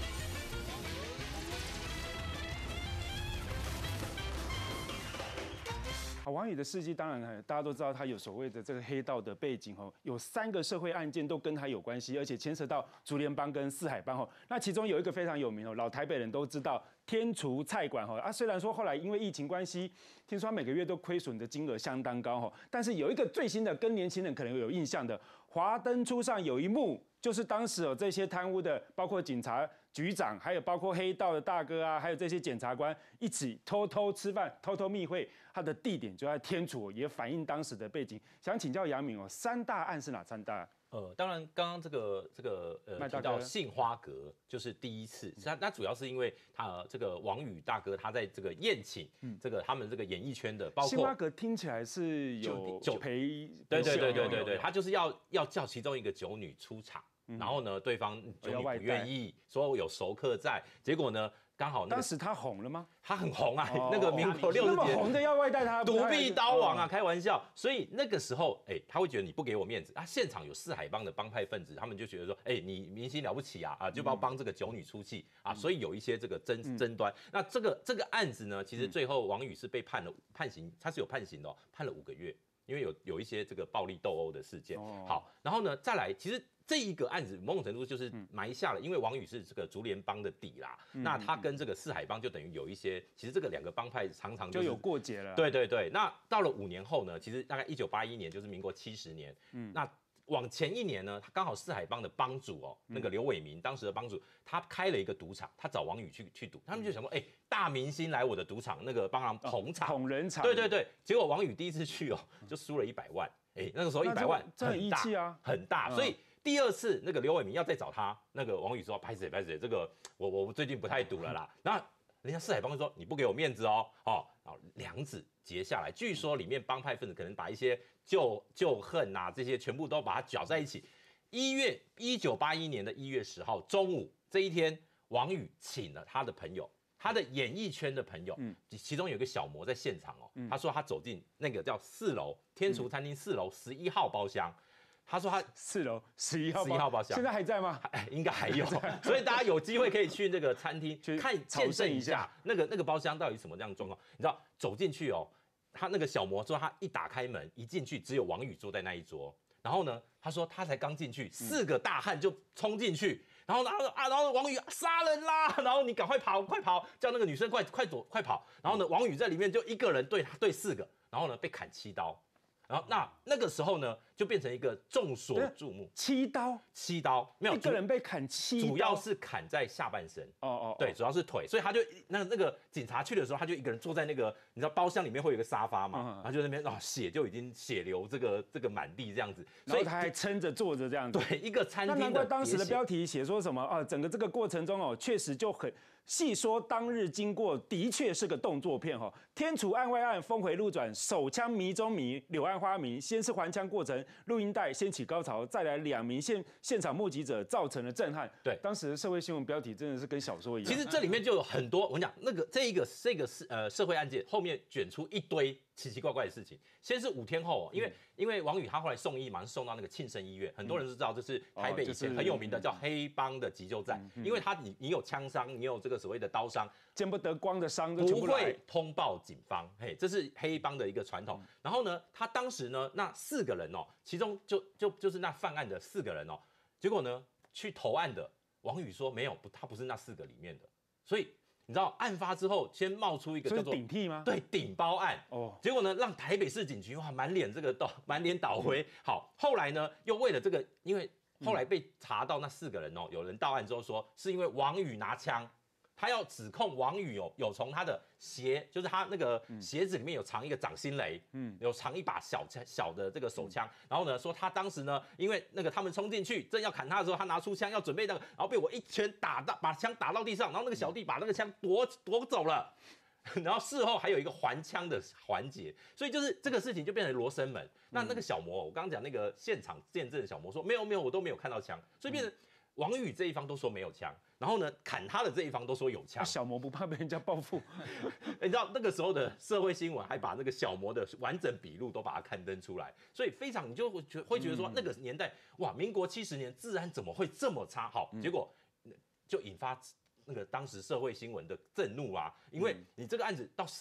我好，王宇的事迹当然大家都知道，他有所谓的这个黑道的背景哦，有三个社会案件都跟他有关系，而且牵涉到竹联帮跟四海帮哦。那其中有一个非常有名哦，老台北人都知道天厨菜馆哦啊，虽然说后来因为疫情关系，听说他每个月都亏损的金额相当高哦，但是有一个最新的跟年轻人可能有印象的，华灯初上有一幕。就是当时有这些贪污的，包括警察局长，还有包括黑道的大哥啊，还有这些检察官一起偷偷吃饭、偷偷密会，他的地点就在天厨，也反映当时的背景。想请教杨明哦，三大案是哪三大？ 呃，当然，刚刚这个这个呃提到杏花阁就是第一次，那那主要是因为他、呃、这个王宇大哥他在这个宴请、嗯、这个他们这个演艺圈的，包括杏花阁听起来是有酒陪， 对对对对对对，他就是要要叫其中一个酒女出场。然后呢，对方酒女不愿意，说有熟客在，结果呢，刚好、那個、 当时他红了吗？ 他很红啊， 哦、 那个民国六十年，那么红的要外带他， 独臂刀王啊，开玩笑。所以那个时候，哎，他会觉得你不给我面子啊。现场有四海帮的帮派分子，他们就觉得说，哎，你明星了不起啊，啊，就要帮这个酒女出气啊。所以有一些这个争争端。那这个这个案子呢，其实最后王宇是被判了判刑，他是有判刑的、哦，判了五个月，因为有有一些这个暴力斗殴的事件。哦、好，然后呢，再来，其实。这一个案子某种程度就是埋下了，因为王宇是这个竹联帮的底啦，嗯、那他跟这个四海帮就等于有一些，其实这个两个帮派常常、就是、 就有过节了。 对对对，那到了五年后呢，其实大概一九八一年，就是民国七十年，嗯，那往前一年呢，他刚好四海帮的帮主哦，那个刘伟民当时的帮主，他开了一个赌场，他找王宇去去赌，他们就想说，哎、欸，大明星来我的赌场，那个帮他捧场， 捧人场。 对对对，结果王宇第一次去哦，就输了一百万，哎、欸，那个时候一百万很大，很啊， 很大，所以。第二次那个刘伟民要再找他，那个王宇说拍谁拍谁，这个我我最近不太赌了啦。然后人家四海帮就说你不给我面子哦，哦，然后梁子结下来，据说里面帮派分子可能把一些旧旧恨啊这些全部都把它搅在一起。一月一九八一年的一月十号中午这一天，王宇请了他的朋友，他的演艺圈的朋友，嗯，其中有一个小模在现场哦，嗯、他说他走进那个叫四楼天厨餐厅四楼十一号包厢。他说他四楼十一号十一号包厢， 现在还在吗？ 哎，应该还有，所以大家有机会可以去那个餐厅看见证一下那个那个包厢到底什么样的状况。你知道走进去哦，他那个小模说他一打开门一进去只有王宇坐在那一桌，然后呢，他说他才刚进去，四个大汉就冲进去，然后然后啊，然后王宇杀人啦，然后你赶快跑快跑，叫那个女生快快躲快跑，然后呢，王宇在里面就一个人对他对四个，然后呢被砍七刀。然后那那个时候呢，就变成一个众所注目。 七刀， 七刀，没有一个人被砍七刀， 主要是砍在下半身。 哦哦， 对，主要是腿，所以他就那那个警察去的时候，他就一个人坐在那个，你知道包厢里面会有一个沙发嘛，然后就那边哦血就已经血流这个这个满地这样子， 所以他还撑着坐着这样子。 对，一个餐厅的。 那难怪当时的标题写说什么啊？整个这个过程中哦，确实就很。细说当日经过，的确是个动作片哈。天厨案外案，峰回路转，手枪迷中迷，柳暗花明。先是还枪过程，录音带掀起高潮，再来两名现现场目击者造成了震撼。 对， 当时的社会新闻标题真的是跟小说一样。 其实这里面就有很多，我跟你讲，那个这一个这个是呃社会案件后面卷出一堆奇奇怪怪的事情。先是五天后、哦，因为、嗯、因为王宇他后来送医，马上送到那个庆生医院，很多人都知道这是台北以前很有名的叫黑帮的急救站，嗯、因为他你你有枪伤，你有这个所谓的刀伤。 见不得光的伤都不会通报警方，嘿，这是黑帮的一个传统。嗯、然后呢，他当时呢，那四个人哦，其中就就就是那犯案的四个人哦，结果呢，去投案的王宇说没有，不，他不是那四个里面的。所以你知道，案发之后先冒出一个叫做顶替吗？ 对，顶包案。哦，结果呢，让台北市警局哇满脸这个倒满脸倒灰。好，后来呢，又为了这个，因为后来被查到那四个人哦，有人到案之后说是因为王宇拿枪。他要指控王宇有有从他的鞋，就是他那个鞋子里面有藏一个掌心雷，嗯，有藏一把小枪小的这个手枪，然后呢说他当时呢，因为那个他们冲进去正要砍他的时候，他拿出枪要准备那个，然后被我一拳打到，把枪打到地上，然后那个小弟把那个枪夺夺走了。然后事后还有一个还枪的环节，所以就是这个事情就变成罗生门。那那个小模，我刚刚讲那个现场见证的小模说没有没有，我都没有看到枪，所以变成王宇这一方都说没有枪。然后呢，砍他的这一方都说有枪。 小模不怕被人家报复， 你知道那个时候的社会新闻还把那个小模的完整笔录都把它刊登出来，所以非常你就会觉会觉得说那个年代哇，民国七十年治安怎么会这么差？好，结果就引发那个当时社会新闻的震怒啊，因为你这个案子到审理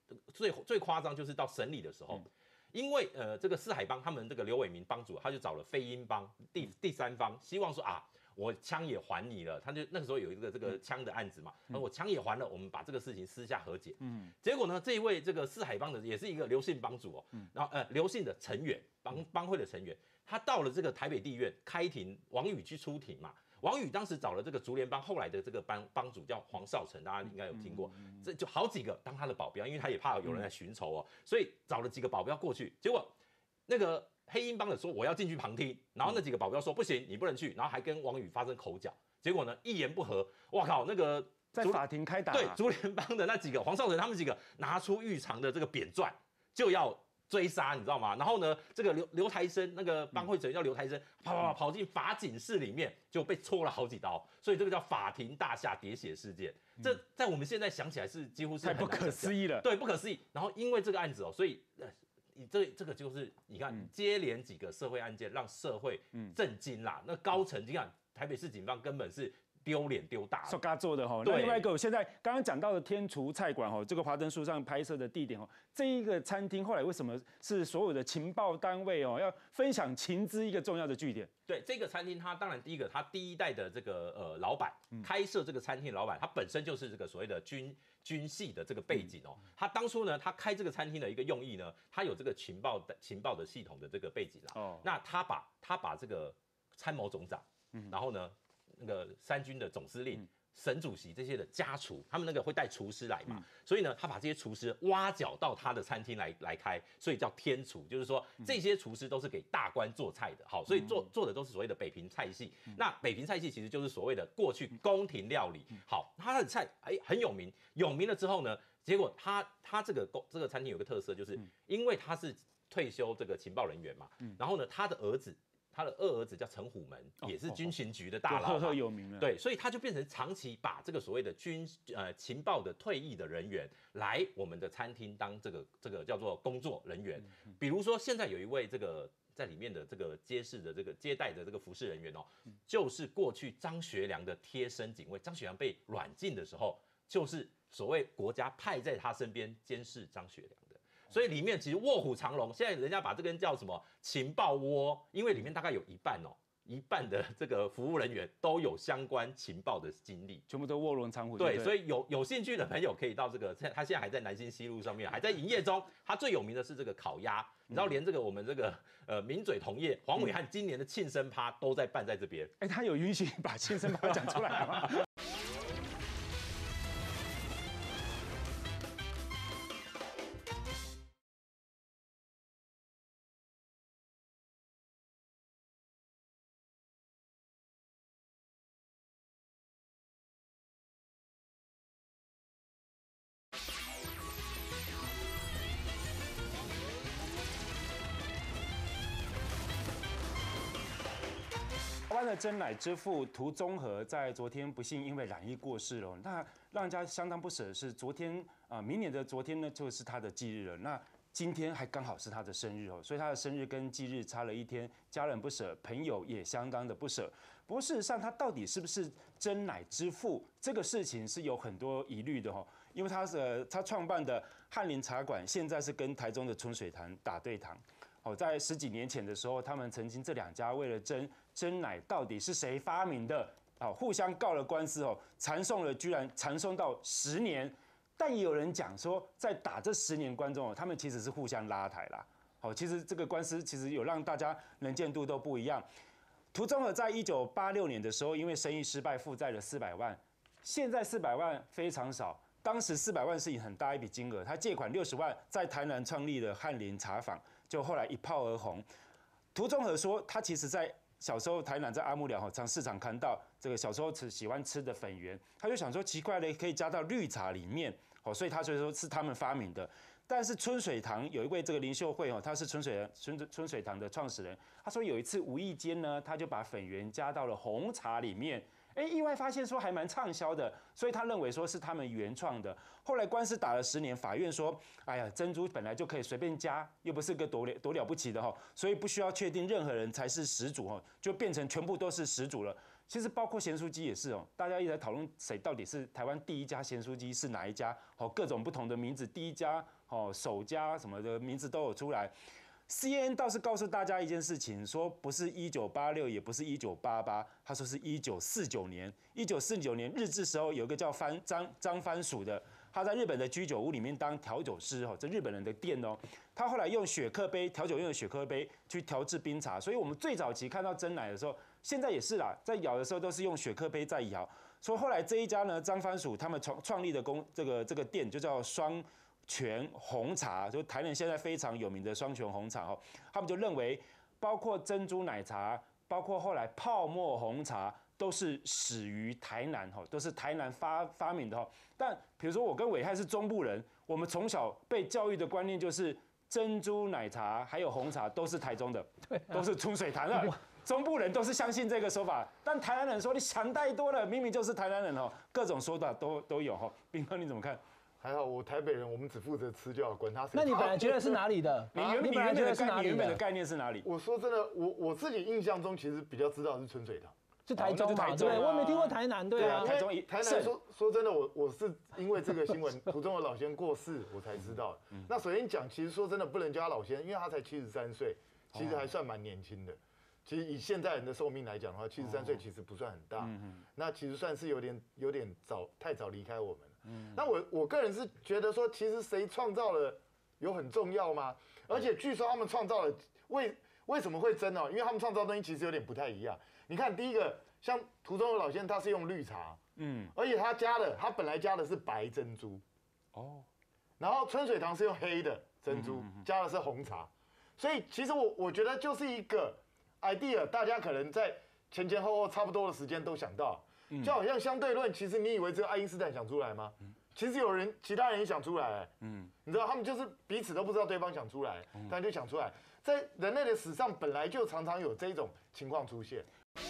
最最夸张就是到审理的时候。嗯因为呃，这个四海帮他们这个刘伟明帮主，他就找了飞鹰帮第第三方，希望说啊，我枪也还你了。他就那个时候有一个这个枪的案子嘛，那、嗯、我枪也还了，我们把这个事情私下和解。嗯，结果呢，这一位这个四海帮的也是一个刘姓帮主哦，嗯、然后呃刘姓的成员帮帮会的成员，他到了这个台北地院开庭，王宇去出庭嘛。王宇当时找了这个竹联帮后来的这个帮帮主叫黄少成，大家应该有听过，这就好几个当他的保镖，因为他也怕有人来寻仇哦，所以找了几个保镖过去，结果那个黑鹰帮的说我要进去旁听，然后那几个保镖说不行，你不能去，然后还跟王宇发生口角，结果呢一言不合，哇靠，那个在法庭开打， 对竹联帮的那几个黄少成他们几个拿出御长的这个扁钻就要追杀，你知道吗？然后呢，这个刘刘台生那个帮会成员叫刘台生，跑跑跑跑进法警室里面，就被戳了好几刀，所以这个叫法庭大厦喋血事件。这在我们现在想起来是几乎是太不可思议了， 对，不可思议。然后因为这个案子哦，所以呃，这这个就是你看接连几个社会案件，让社会震惊啦。那高层你看台北市警方根本是。丢脸丢大了， 是他做的哈。那另外一个，我现在刚刚讲到的天厨菜馆哈，这个华灯初上拍摄的地点哦，这一个餐厅后来为什么是所有的情报单位哦要分享情资一个重要的据点？ 对，这个餐厅它当然第一个，它第一代的这个呃老板开设这个餐厅的老板，他本身就是这个所谓的军军系的这个背景哦。他当初呢，他开这个餐厅的一个用意呢，他有这个情报的情报的系统的这个背景啦。哦，那他把他把这个参谋总长，然后呢。那个三军的总司令、省主席这些的家厨，他们那个会带厨师来嘛，嗯、所以呢，他把这些厨师挖角到他的餐厅来来开，所以叫天厨，就是说这些厨师都是给大官做菜的，好，所以做做的都是所谓的北平菜系。嗯、那北平菜系其实就是所谓的过去宫廷料理，好，他的菜哎很有名，有名了之后呢，结果他他这个这个餐厅有个特色，就是因为他是退休这个情报人员嘛，嗯、然后呢，他的儿子。他的二儿子叫陈虎门，也是军情局的大佬， 赫赫有名了。 对，所以他就变成长期把这个所谓的军呃情报的退役的人员来我们的餐厅当这个这个叫做工作人员。比如说现在有一位这个在里面的这个接视的这个接待的这个服侍人员哦，就是过去张学良的贴身警卫。张学良被软禁的时候，就是所谓国家派在他身边监视张学良。所以里面其实卧虎藏龙，现在人家把这个叫什么情报窝，因为里面大概有一半哦，一半的这个服务人员都有相关情报的经历， 全部都卧龙藏虎。 对，所以有有兴趣的朋友可以到这个，他现在还在南新西路上面，还在营业中。他最有名的是这个烤鸭，你知道连这个我们这个呃名嘴同业黄伟汉今年的庆生趴都在办在这边。 哎，他有允许把庆生趴讲出来吗？台湾的珍奶之父涂宗和在昨天不幸因为染疫过世了。那让人家相当不舍的是，昨天啊、呃，明年的昨天呢，就是他的忌日了。那今天还刚好是他的生日哦，所以他的生日跟忌日差了一天，家人不舍，朋友也相当的不舍。不过事实上，他到底是不是珍奶之父，这个事情是有很多疑虑的哈。因为他是他创办的翰林茶馆，现在是跟台中的春水堂打对堂。哦，在十几年前的时候，他们曾经这两家为了争珍奶到底是谁发明的，哦，互相告了官司哦，缠讼了，居然缠讼到十年。但也有人讲说，在打这十年关中哦，他们其实是互相拉抬啦。好，其实这个官司其实有让大家能见度都不一样。涂宗和在一九八六年的时候，因为生意失败，负债了四百万。现在四百万非常少，当时四百万是很大一笔金额。他借款六十万，在台南创立了翰林茶坊，就后来一炮而红。涂宗和说，他其实在小时候台南在阿木寮哈，常市场看到这个小时候吃喜欢吃的粉圆，他就想说奇怪了，可以加到绿茶里面。哦，所以他所以说是他们发明的。但是春水堂有一位这个林秀慧哦，他是春水春春水堂的创始人。他说有一次无意间呢，他就把粉圆加到了红茶里面，哎，意外发现说还蛮畅销的，所以他认为说是他们原创的。后来官司打了十年，法院说，哎呀，珍珠本来就可以随便加，又不是个多了多了不起的哈，所以不需要确定任何人才是始祖哈，就变成全部都是始祖了。其实包括咸酥鸡也是哦，大家一直在讨论谁到底是台湾第一家咸酥鸡是哪一家，哦，各种不同的名字，第一家哦首家什么的名字都有出来。C N N 倒是告诉大家一件事情，说不是一九八六，也不是一九八八，他说是一九四九年。一九四九年日治时候有一个叫番张张番薯的，他在日本的居酒屋里面当调酒师哦，这日本人的店哦。他后来用雪克杯调酒用的雪克杯去调制冰茶，所以我们最早期看到珍奶的时候，现在也是啦，在摇的时候都是用雪克杯在摇。所以后来这一家呢，张番薯他们创创立的公这个这个店就叫双泉红茶，就台南现在非常有名的双泉红茶哦，他们就认为，包括珍珠奶茶，包括后来泡沫红茶，都是始于台南哈，都是台南发发明的哈。但比如说我跟伟汉是中部人，我们从小被教育的观念就是珍珠奶茶还有红茶都是台中的，都是出水潭的。中部人都是相信这个说法，但台南人说你想太多了，明明就是台南人哦，各种说法都都有哈。彬哥你怎么看？ 还好我台北人，我们只负责吃就好，管他谁。 那你本来觉得是哪里的？ 你原你本来觉得是哪里的？ 原本的概念是哪里？ 我说真的，我我自己印象中其实比较知道是春水堂， 是台中嘛？对，我也没听过台南，对啊。 台中台南说说真的，我我是因为这个新闻，途中的老先过世，我才知道。那首先讲，其实说真的，不能叫他老先，因为他才七十三岁，其实还算蛮年轻的。其实以现在人的寿命来讲的话，七十三岁其实不算很大，那其实算是有点有点早，太早离开我们了。那我我个人是觉得说，其实谁创造了有很重要吗？而且据说他们创造了为为什么会真哦？因为他们创造的东西其实有点不太一样。你看第一个，像途中的老先生，他是用绿茶，嗯，而且他加的他本来加的是白珍珠，哦，然后春水堂是用黑的珍珠，加的是红茶，所以其实我我觉得就是一个 idea， 大家可能在前前后后差不多的时间都想到。就好像相对论，其实你以为只有爱因斯坦想出来吗？其实有人，其他人也想出来。嗯，你知道他们就是彼此都不知道对方想出来，但就想出来。在人类的史上，本来就常常有这种情况出现。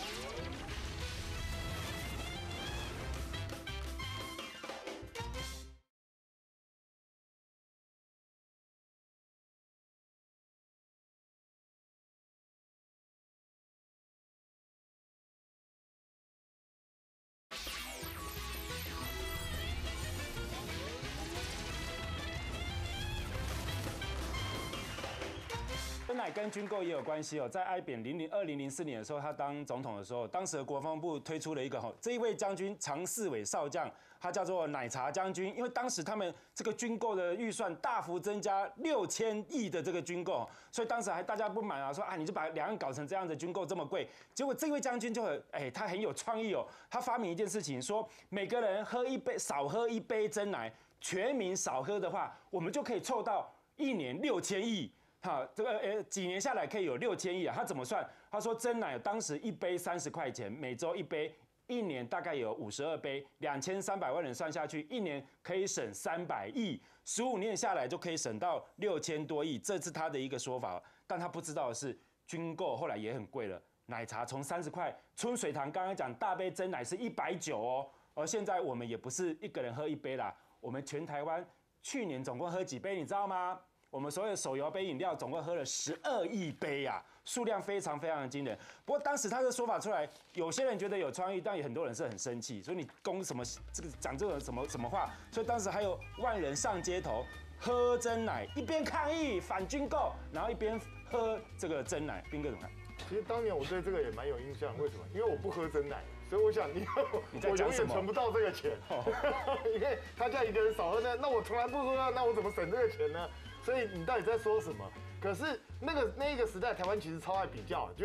珍奶跟军购也有关系哦，在艾扁零零二零零四年的时候，他当总统的时候，当时的国防部推出了一个哈，这一位将军常四伟少将，他叫做奶茶将军，因为当时他们这个军购的预算大幅增加六千亿的这个军购，所以当时还大家不满啊，说啊你就把两岸搞成这样的军购这么贵，结果这位将军就很哎他很有创意哦，他发明一件事情，说每个人喝一杯少喝一杯珍奶，全民少喝的话，我们就可以凑到一年六千亿。好，这个呃几年下来可以有六千亿啊？他怎么算？他说珍奶当时一杯三十块钱，每周一杯，一年大概有五十二杯，两千三百万人算下去，一年可以省三百亿，十五年下来就可以省到六千多亿，这是他的一个说法。但他不知道的是，军购后来也很贵了，奶茶从三十块，春水堂刚刚讲大杯珍奶是一百九哦，而现在我们也不是一个人喝一杯啦，我们全台湾去年总共喝几杯，你知道吗？我们所有手摇杯饮料总共喝了十二亿杯啊，数量非常非常的惊人。不过当时他的说法出来，有些人觉得有创意，但也很多人是很生气，所以你攻什么这个讲这种什么什么话，所以当时还有万人上街头喝珍奶，一边抗议反军购，然后一边喝这个珍奶。彬哥怎么看？ 其实当年我对这个也蛮有印象，为什么？因为我不喝珍奶，所以我想你你在我永远存不到这个钱，因为他叫一个人少喝呢，那我从来不喝啊，那我怎么省这个钱呢？所以你到底在说什么？可是那个那一个时代，台湾其实超爱比较，就